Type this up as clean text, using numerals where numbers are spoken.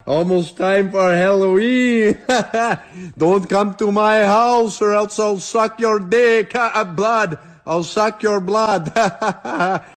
Almost time for Halloween. Don't come to my house or else I'll suck your dick. Blood. I'll suck your blood.